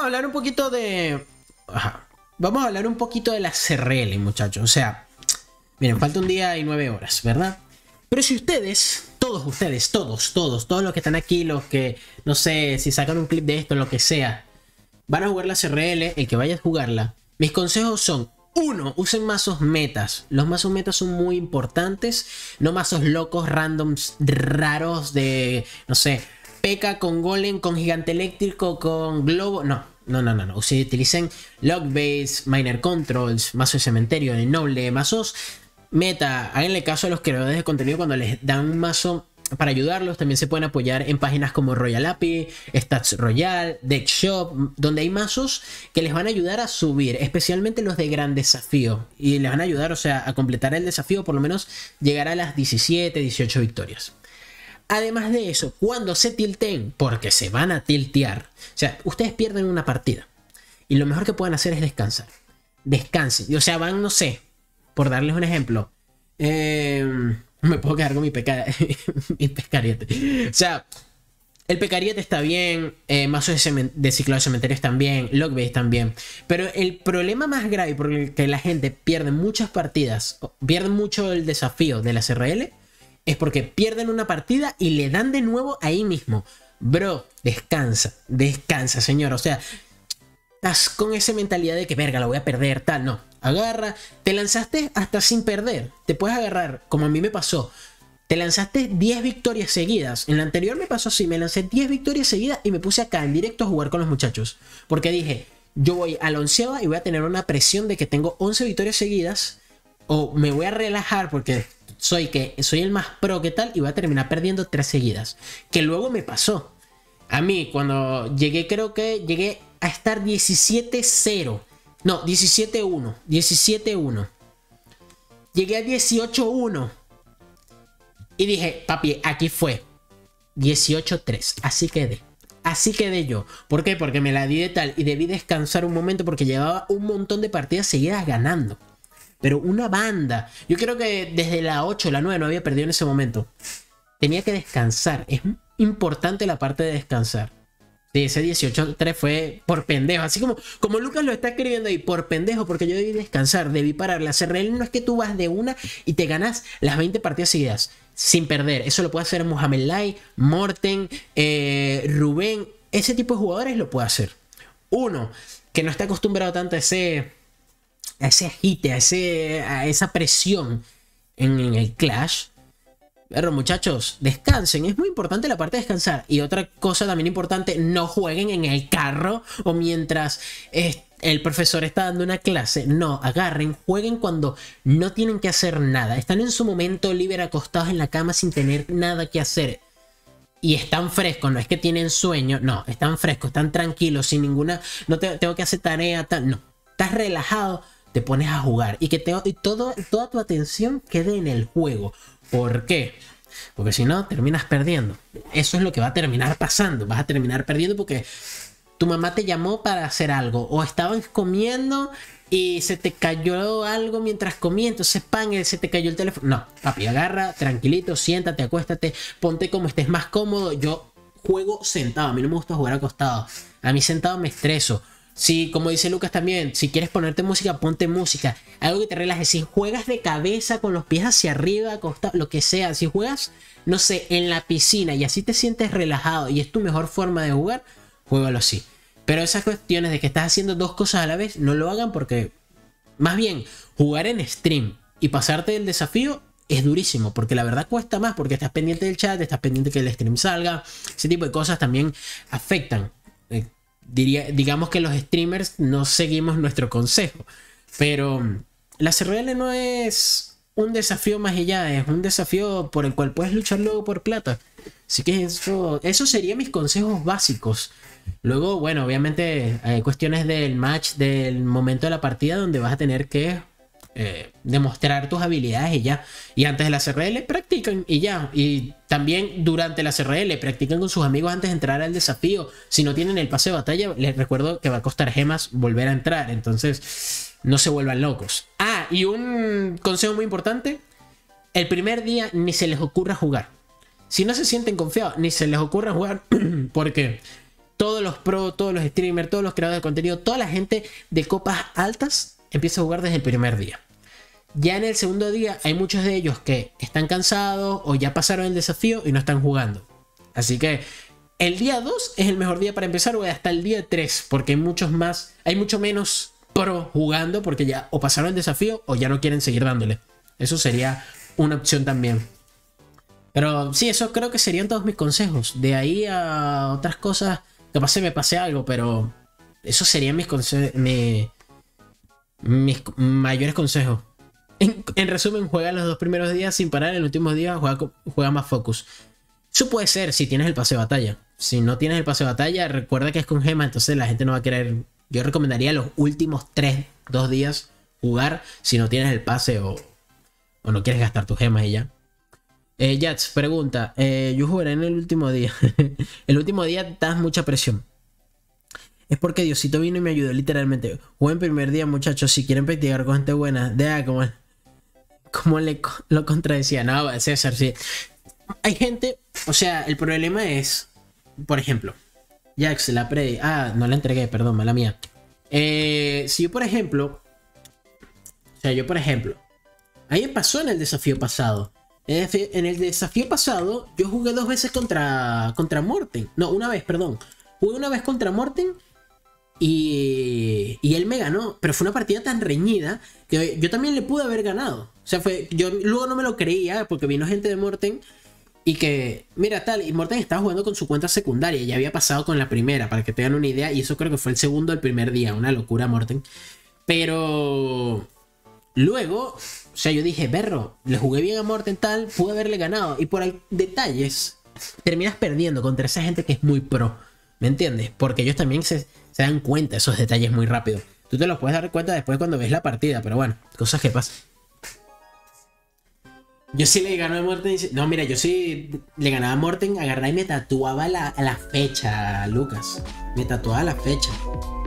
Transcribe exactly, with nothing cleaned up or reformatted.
hablar un poquito de... Ajá. Vamos a hablar un poquito de la C R L, muchachos. O sea, miren, falta un día y nueve horas, ¿verdad? Pero si ustedes, todos ustedes, todos, todos, todos los que están aquí, los que, no sé, si sacan un clip de esto, lo que sea, van a jugar la C R L, el que vaya a jugarla, mis consejos son: uno, usen mazos metas. Los mazos metas son muy importantes. No mazos locos, randoms, raros de, no sé, P K con golem, con gigante eléctrico, con globo. No, no, no, no, no. Ustedes utilicen log base, miner controls, mazo de cementerio, de noble, mazos meta. Háganle caso a los creadores de contenido cuando les dan un mazo para ayudarlos. También se pueden apoyar en páginas como Royal A P I, Stats Royal, Deck Shop, donde hay mazos que les van a ayudar a subir, especialmente los de gran desafío, y les van a ayudar, o sea, a completar el desafío, por lo menos llegar a las diecisiete, dieciocho victorias. Además de eso, cuando se tilten, porque se van a tiltear, o sea, ustedes pierden una partida y lo mejor que pueden hacer es descansar. Descansen, o sea, van, no sé, por darles un ejemplo, eh... me puedo quedar con mi, peca... mi pescariete. O sea, el pecariete está bien, eh, mazos de, cement... de ciclo de cementerio están bien, logbase están bien. Pero el problema más grave por el que la gente pierde muchas partidas, pierde mucho el desafío de la C R L, es porque pierden una partida y le dan de nuevo ahí mismo. Bro, descansa, descansa, señor. O sea, estás con esa mentalidad de que, verga, la voy a perder, tal. No, agarra, te lanzaste hasta sin perder. Te puedes agarrar, como a mí me pasó. Te lanzaste diez victorias seguidas. En la anterior me pasó así, me lancé diez victorias seguidas y me puse acá en directo a jugar con los muchachos. Porque dije, yo voy a la onceava y voy a tener una presión de que tengo once victorias seguidas. O me voy a relajar porque soy, que, soy el más pro que tal y voy a terminar perdiendo tres seguidas. Que luego me pasó. A mí, cuando llegué, creo que llegué a estar diecisiete cero. No, diecisiete uno. diecisiete uno. Llegué a dieciocho uno. Y dije, papi, aquí fue. dieciocho tres. Así quedé. Así quedé yo. ¿Por qué? Porque me la di de tal y debí descansar un momento porque llevaba un montón de partidas seguidas ganando. Pero una banda. Yo creo que desde la ocho, la nueve no había perdido en ese momento. Tenía que descansar. Es importante la parte de descansar. Sí, ese dieciocho tres fue por pendejo. Así como, como Lucas lo está escribiendo ahí, por pendejo, porque yo debí descansar, debí parar. La C R L no es que tú vas de una y te ganas las veinte partidas seguidas sin perder. Eso lo puede hacer Mohamed Lai, Morten, eh, Rubén. Ese tipo de jugadores lo puede hacer. Uno que no está acostumbrado tanto a ese, a ese agite, a, ese, a esa presión en, en el Clash. Pero muchachos, descansen, es muy importante la parte de descansar. Y otra cosa también importante, no jueguen en el carro o mientras eh, el profesor está dando una clase. No, agarren, jueguen cuando no tienen que hacer nada. Están en su momento libre acostados en la cama sin tener nada que hacer. Y están frescos, no es que tienen sueño, no, están frescos, están tranquilos, sin ninguna, no te, tengo que hacer tarea, tal, no. Estás relajado, te pones a jugar y que te, y todo, toda tu atención quede en el juego. ¿Por qué? Porque si no, terminas perdiendo. Eso es lo que va a terminar pasando. Vas a terminar perdiendo porque tu mamá te llamó para hacer algo. O estaban comiendo y se te cayó algo mientras comías. Entonces, pan, se te cayó el teléfono. No, papi, agarra, tranquilito, siéntate, acuéstate, ponte como estés más cómodo. Yo juego sentado. A mí no me gusta jugar acostado. A mí sentado me estreso. Sí, como dice Lucas también, si quieres ponerte música, ponte música. Algo que te relaje. Si juegas de cabeza con los pies hacia arriba, acostado, lo que sea. Si juegas, no sé, en la piscina y así te sientes relajado y es tu mejor forma de jugar, juégalo así. Pero esas cuestiones de que estás haciendo dos cosas a la vez, no lo hagan porque... Más bien, jugar en stream y pasarte el desafío es durísimo. Porque la verdad cuesta más porque estás pendiente del chat, estás pendiente que el stream salga. Ese tipo de cosas también afectan. Eh, Diría, digamos que los streamers no seguimos nuestro consejo, pero la C R L no es un desafío más allá, es un desafío por el cual puedes luchar luego por plata. Así que eso, eso serían mis consejos básicos. Luego, bueno, obviamente hay cuestiones del match, del momento de la partida donde vas a tener que eh, demostrar tus habilidades y ya. Y antes de la C R L practican y ya. Y también durante la C R L practican con sus amigos antes de entrar al desafío. Si no tienen el pase de batalla, les recuerdo que va a costar gemas volver a entrar. Entonces no se vuelvan locos. Ah, y un consejo muy importante: el primer día ni se les ocurra jugar. Si no se sienten confiados, ni se les ocurra jugar. Porque todos los pro, todos los streamers, todos los creadores de contenido, toda la gente de copas altas empieza a jugar desde el primer día. Ya en el segundo día hay muchos de ellos que están cansados o ya pasaron el desafío y no están jugando. Así que el día dos es el mejor día para empezar, o hasta el día tres, porque hay muchos más, hay mucho menos pro jugando porque ya o pasaron el desafío o ya no quieren seguir dándole. Eso sería una opción también. Pero sí, eso creo que serían todos mis consejos. De ahí a otras cosas, capaz se me pase algo, pero esos serían mis consejos, mi, mis mayores consejos. En, en resumen, juega los dos primeros días sin parar, el último día juega, juega más focus. Eso puede ser si tienes el pase de batalla. Si no tienes el pase de batalla, recuerda que es con gema, entonces la gente no va a querer. Yo recomendaría los últimos tres, dos días jugar si no tienes el pase o, o no quieres gastar tus gemas y ya. Eh, Jats pregunta, eh, yo jugaré en el último día. El último día das mucha presión. Es porque Diosito vino y me ayudó literalmente. Buen primer día, muchachos. Si quieren practicar con gente buena, de como, como le lo contradecía. No, César, sí. Hay gente, o sea, el problema es, por ejemplo, Jax, la pre... Ah, no la entregué, perdón, mala mía. Eh, si yo, por ejemplo... O sea, yo, por ejemplo... A mí me pasó en el desafío pasado. En el desafío pasado, yo jugué dos veces contra, contra Morten. No, una vez, perdón. Jugué una vez contra Morten y, y él me ganó. Pero fue una partida tan reñida que yo también le pude haber ganado. O sea, fue, yo luego no me lo creía porque vino gente de Morten y que, mira, tal, y Morten estaba jugando con su cuenta secundaria. Ya había pasado con la primera, para que tengan una idea. Y eso creo que fue el segundo del primer día. Una locura, Morten. Pero luego... O sea, yo dije, berro, le jugué bien a Morten tal, pude haberle ganado. Y por ahí, detalles, terminas perdiendo contra esa gente que es muy pro. ¿Me entiendes? Porque ellos también se, se dan cuenta de esos detalles muy rápido. Tú te los puedes dar cuenta después cuando ves la partida, pero bueno, cosas que pasan. Yo sí le ganaba a Morten. No, mira, yo sí le ganaba a Morten, agarraba y me tatuaba la, la fecha, Lucas. Me tatuaba la fecha.